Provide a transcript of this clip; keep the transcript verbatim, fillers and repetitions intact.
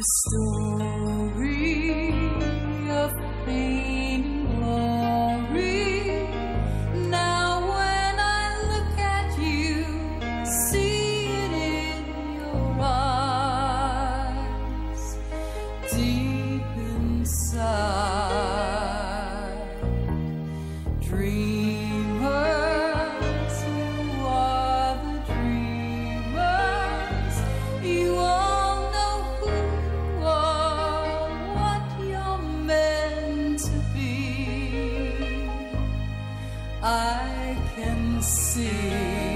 a story of pain and glory. Now when I look at you, see it in your eyes, deep inside. Dreamers, you are the dreamers. You all know who you are, what you're meant to be. I can see